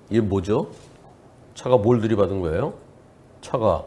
이게 뭐죠? 차가 뭘 들이받은 거예요? 차가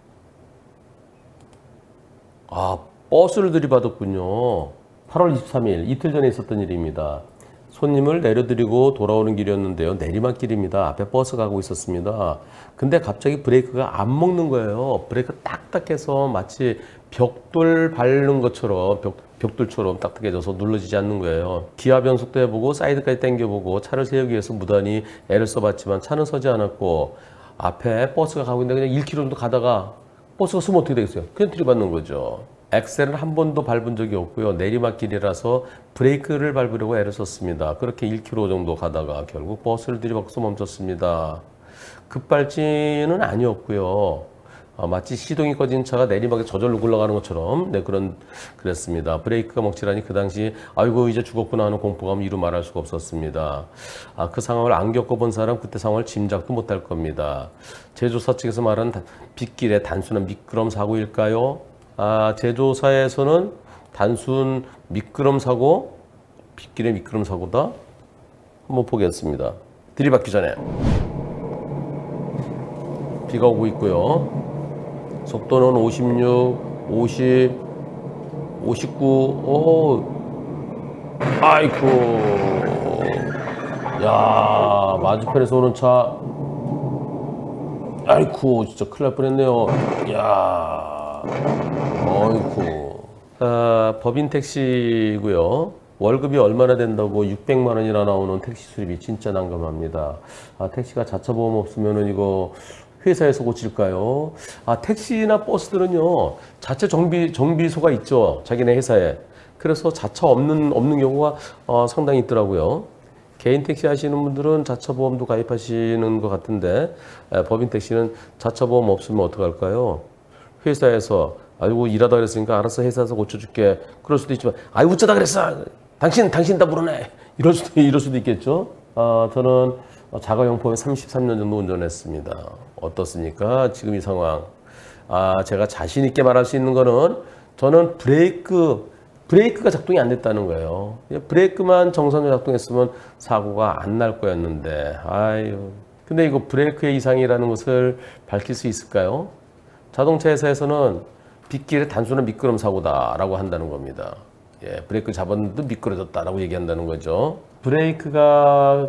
버스를 들이받았군요. 8월 23일 이틀 전에 있었던 일입니다. 손님을 내려드리고 돌아오는 길이었는데요. 내리막길입니다. 앞에 버스 가고 있었습니다. 근데 갑자기 브레이크가 안 먹는 거예요. 브레이크 딱딱해서 마치 벽돌 밟는 것처럼 벽돌처럼 딱딱해져서 눌러지지 않는 거예요. 기아 변속도 해보고 사이드까지 당겨보고 차를 세우기 위해서 무단히 애를 써봤지만 차는 서지 않았고 앞에 버스가 가고 있는데 그냥 1km 정도 가다가 버스가 쓰면 어떻게 되겠어요? 그냥 들이받는 거죠. 엑셀을 한 번도 밟은 적이 없고요. 내리막길이라서 브레이크를 밟으려고 애를 썼습니다. 그렇게 1km 정도 가다가 결국 버스를 들이받고서 멈췄습니다. 급발진은 아니었고요. 마치 시동이 꺼진 차가 내리막에 저절로 굴러가는 것처럼 그랬습니다. 브레이크가 먹칠하니 그 당시 아이고 이제 죽었구나 하는 공포감 이루 말할 수가 없었습니다. 그 상황을 안 겪어본 사람 그때 상황을 짐작도 못할 겁니다. 제조사 측에서 말한 빗길의 단순한 미끄럼 사고일까요? 제조사에서는 단순 미끄럼 사고, 빗길의 미끄럼 사고다? 한번 보겠습니다. 들이받기 전에 비가 오고 있고요. 속도는 56, 50, 59, 아이쿠. 야, 맞은편에서 오는 차. 아이쿠, 진짜 큰일 날 뻔했네요. 야, 아이쿠. 법인 택시고요. 월급이 얼마나 된다고 600만 원이나 나오는 택시 수리비 진짜 난감합니다. 택시가 자차 보험 없으면은 이거 회사에서 고칠까요? 택시나 버스들은요, 자체 정비소가 있죠. 자기네 회사에. 그래서 자차 없는 경우가 상당히 있더라고요. 개인 택시 하시는 분들은 자차 보험도 가입하시는 것 같은데, 법인 택시는 자차 보험 없으면 어떡할까요? 회사에서, 아이고, 일하다 그랬으니까 알아서 회사에서 고쳐줄게. 그럴 수도 있지만, 아이, 어쩌다 그랬어! 당신 다 물어내! 이럴 수도 있겠죠? 저는 자가용품에 33년 정도 운전했습니다. 어떻습니까? 지금 이 상황. 제가 자신 있게 말할 수 있는 거는 저는 브레이크가 작동이 안 됐다는 거예요. 브레이크만 정상적으로 작동했으면 사고가 안 날 거였는데, 근데 이거 브레이크의 이상이라는 것을 밝힐 수 있을까요? 자동차 회사에서는 빗길의 단순한 미끄럼 사고다라고 한다는 겁니다. 브레이크 잡았는데 미끄러졌다라고 얘기한다는 거죠. 브레이크가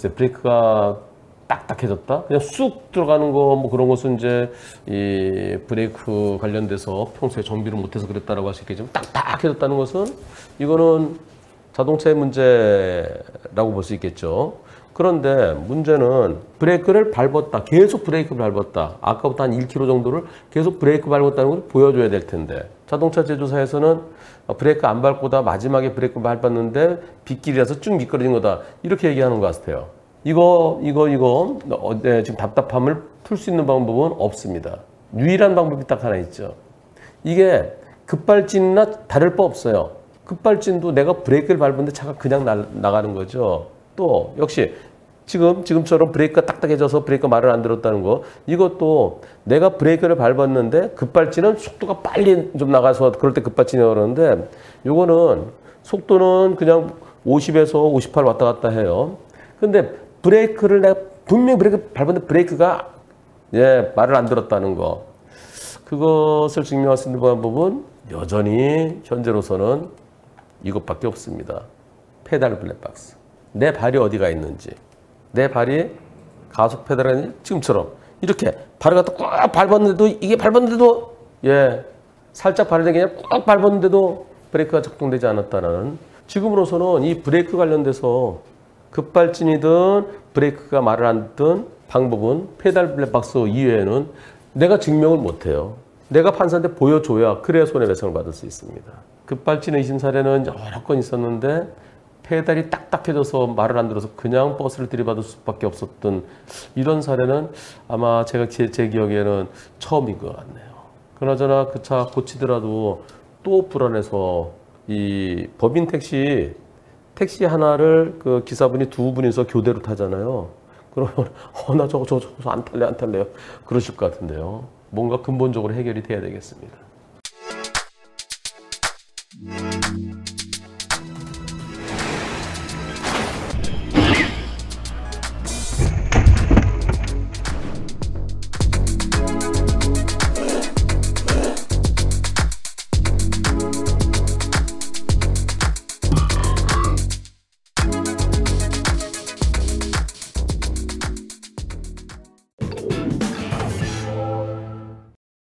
딱딱해졌다? 그냥 쑥 들어가는 거, 뭐 그런 것은 이제, 이 브레이크 관련돼서 평소에 정비를 못해서 그랬다라고 할 수 있겠지만, 딱딱해졌다는 것은, 이거는 자동차의 문제라고 볼 수 있겠죠. 그런데 문제는 브레이크를 밟았다. 계속 브레이크를 밟았다. 아까부터 한 1km 정도를 계속 브레이크 밟았다는 걸 보여줘야 될 텐데. 자동차 제조사에서는 브레이크 안 밟고다 마지막에 브레이크 밟았는데 빗길이라서 쭉 미끄러진 거다. 이렇게 얘기하는 것 같아요. 이거 지금 답답함을 풀 수 있는 방법은 없습니다. 유일한 방법이 딱 하나 있죠. 이게 급발진이나 다를 바 없어요. 급발진도 내가 브레이크를 밟았는데 차가 그냥 나가는 거죠. 또 역시 지금처럼 브레이크가 딱딱해져서 브레이크가 말을 안 들었다는 거, 이것도 내가 브레이크를 밟았는데 급발진은 속도가 빨리 좀 나가서 그럴 때 급발진이 그러는데, 요거는 속도는 그냥 50에서 58 왔다 갔다 해요. 근데 브레이크를 내가 분명히 브레이크 밟았는데 브레이크가 말을 안 들었다는 거, 그것을 증명할 수 있는 방법은 여전히 현재로서는 이것밖에 없습니다. 페달 블랙박스. 내 발이 어디가 있는지, 내 발이 가속 페달이 지금처럼 이렇게 발을 갖다 꽉 밟았는데도, 이게 밟았는데도 살짝 발을 그냥 꽉 밟았는데도 브레이크가 작동되지 않았다는, 지금으로서는 이 브레이크 관련돼서 급발진이든 브레이크가 말을 안 듣든 방법은 페달 블랙박스 이외에는 내가 증명을 못해요. 내가 판사한테 보여줘야 그래야 손해배상을 받을 수 있습니다. 급발진 의심 사례는 여러 건 있었는데 페달이 딱딱해져서 말을 안 들어서 그냥 버스를 들이받을 수밖에 없었던 이런 사례는 아마 제 기억에는 처음인 것 같네요. 그나저나 그 차 고치더라도 또 불안해서 이 법인 택시 하나를 그 기사분이 두 분이서 교대로 타잖아요. 그러면 나 저거 안 탈래요. 그러실 것 같은데요. 뭔가 근본적으로 해결이 돼야 되겠습니다.